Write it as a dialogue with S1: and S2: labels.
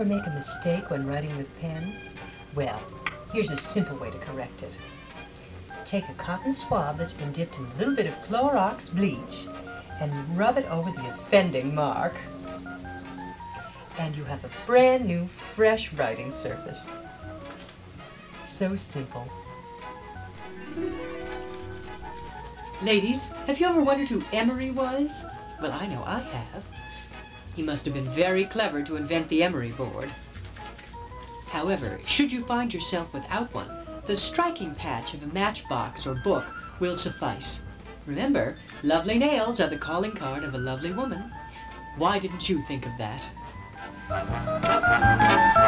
S1: ever make a mistake when writing with pen? Well, here's a simple way to correct it. Take a cotton swab that's been dipped in a little bit of Clorox bleach and rub it over the offending mark. And you have a brand new, fresh writing surface. So simple.
S2: Ladies, have you ever wondered who Emery was? Well, I know I have. He must have been very clever to invent the emery board. However, should you find yourself without one, the striking patch of a matchbox or book will suffice. Remember, lovely nails are the calling card of a lovely woman. Why didn't you think of that?